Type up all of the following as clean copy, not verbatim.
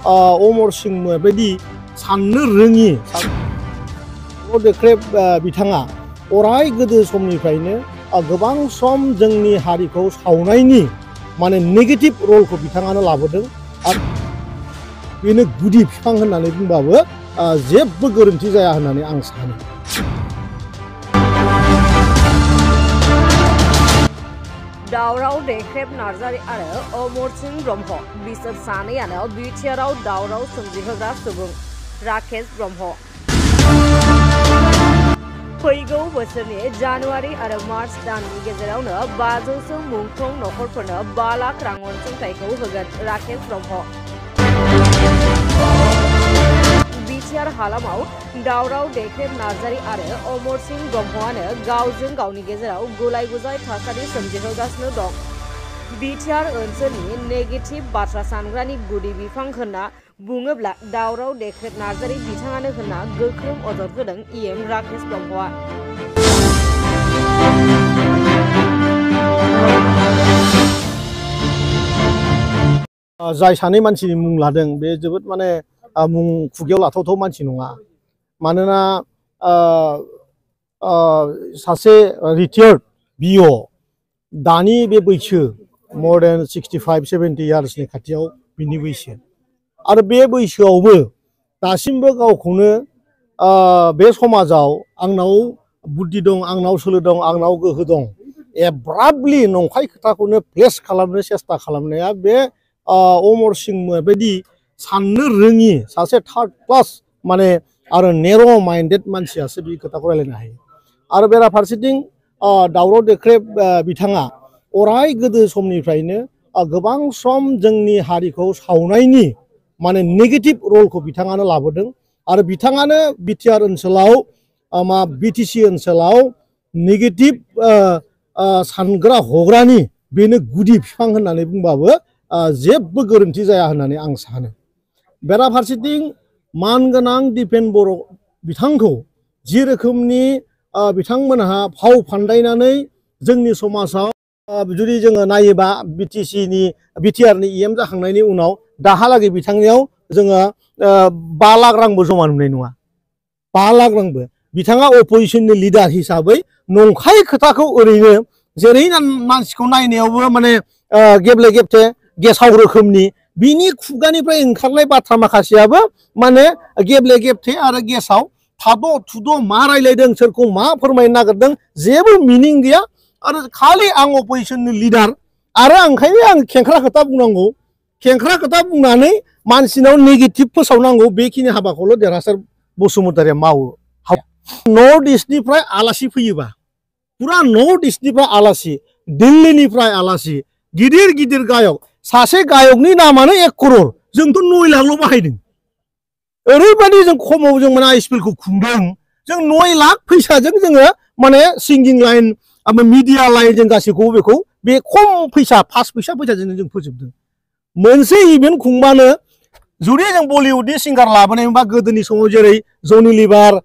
अमर सिंह बायदि साननो रोङि डेक्रेब बिथाङा अराय गोदो समनिफ्रायनो गोबां सम जोंनि हारिखौ सावनायनि माने नेगेटिभ रलखौ बिथाङानो लाबोदों आरो बेनो गुदि बिफां होननानै बुंबाबो जेबो गोरोन्थि जाया होननानै आं सानो। दावराव डेक्रेब नार्जारी आरो अमर सिंह ब्रह्म बिसोर सानैयानो बिटिआरआव दावराव सोमजिहोग्रा सुबुं। राकेश ब्रह्म फैगौ बोसोरनि जानुवारि आरो मार्च दाननि गेजेरावनो 500सो मुंख्लं नखरफोरनो 5 लाख रां अनसुंथाइखौ होगोन राकेश ब्रह्म। बिटिआर हालामाव दावराव डेक्रेब नार्जारी आरो अमर सिंह ब्रह्मआनो गावजों गावनि गेजेराव गुलाय गुजाय थासारि सोमजिहोगासिनो दं। बिटिआर ओनसोलनि नेगेटिभ बाथ्रा सानग्रानि गुदि बिफां होनना बुङोब्ला दावराव डेक्रेब नार्जारी बिथाङानो होनना गोख्रों अजद होदों इएम राकेश ब्रह्मआ। जाय सानै मानसिनि मुं लादों बे जोबोद माने मुं खुगायाव लाथावथाव मानसि नङा। मानोना सासे रिटायार्ड बिअ दानि बे बैसो more than 65-70 इयार्सनि खाथियाव बिनि बैसो आरो बे बैसोआवबो दासिमबो गावखौनो बे समाजाव आंनाव बुद्धि दं, आंनाव सोलो दं, आंनाव गोहो दं एब्राबलि नंखाय खोथाखौनो फेस खालामनो सेस्था खालामनाया बे अमर सिंह बायदि साननो रोङि सासे थार्ड क्लास माने आरो नेर' माइन्डेड मानसियासो बे खोथाखौ रायलायनो हायो। आरो बेराफारसेथिं दावराव डेक्रेब बिथाङा अराय गोदो समनिफ्रायनो गोबां सम जोंनि हारिखौ सावनायनि माने नेगेटिभ रलखौ बिथाङानो लाबोदों आरो बिथाङानो बिटिआर ओनसोलाव बिटिसि ओनसोलाव नेगेटिभ सानग्रा हग्रानि बेनो गुदि बिफां होननानै बुंबाबो जेबो गोरोन्थि जाया होननानै आं सानो। बेराफारसेथिं मानगोनां दिपेन बर' बिथांखौ जि रोखोमनि बिथांमोनहा फाव फान्दायनानै जोंनि समाजाव जुदि जोङो नायोबा बिटिआरनि इएम जाखांनायनि उनाव दाहालागै बिथांनियाव जोङो 5 लाख रांबो जमा नुनाय नङा। 5 लाख रांबो बिथाङा अपोजिशननि लिडार हिसाबै नंखाय खोथाखौ ओरैनो जेरै मानसिखौ नायनायावबो माने गेब्ले गेबथे गेसाव रोखोमनि बिनि खुगानिफ्राय ओंखारनाय बाथ्रा माखासेयाबो माने गेब्ले गेबथे आरो गेसाव थाद' थुद' मा रायलायदों सोरखौ मा फोरमायनो नागिरदों जेबो मिनिं गैया आरो खालि आं अपोजिशननि लिडार आरो ओंखायनो आं खेंख्रा खोथा बुंनांगौ, खेंख्रा खोथा बुंनानै मानसिनाव नेगेटिभ फोसावनांगौ बेखिनि हाबाखौल' देरहासार बसुमतारिया मावो। नर्थ इस्टनिफ्राय आलासि फैयोबा पुरा नर्थ इस्टनिफ्राय आलासि, दिल्लीनिफ्राय आलासि, गिदिर गिदिर गायक, सासे गायकनि नामानो 1 करोड़, जोंथ' 9 लाखल' बाहायदों। ओरैबायदि जों खमाव जों माने आइएसपिएलखौ खुंदों, जों 9 लाख फैसाजों जोङो माने सिंगिं लाइन मिडिया लाइन जों गासैखौबो बेखौ बे खम फैसा 5 फैसाजोंनो जों फोजोबदों। मोनसे इभेन्ट खुंबानो जुदि जों बलिउडनि सिंगार लाबोनायबा गोदोनि समाव जेरै जनि लिभार,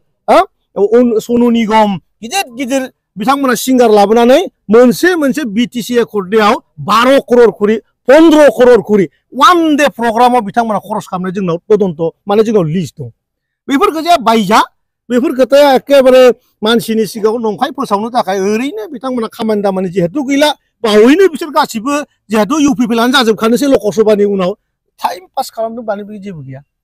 सनु निगम गिदिर गिदिर बिथांमोना सिंगार लाबोनानै मोनसे बिटिसि एकर्डआव 12 करोड़ खरि 15 करोड़ खरि 1 डे प्रग्रामाव बिथांमोना खरस खालामनाय जोंनाव तदन्त माने जोंनाव लिस्ट दं। बेफोर खोथाया बायजा, बेफोर खोथाया एखेबारे मानसिनि सिगाङाव नंखाय फोसावनो थाखाय ओरैनो बिथांमोना खामानि दामानि जिहेतु गैला, बावैनो बिसोर गासिबो जिहेतु इउपिपिएलआनो जाजोबखानोसै लकसभानि उनाव टाइम पास खालामनो बानो बे जेबो गैया।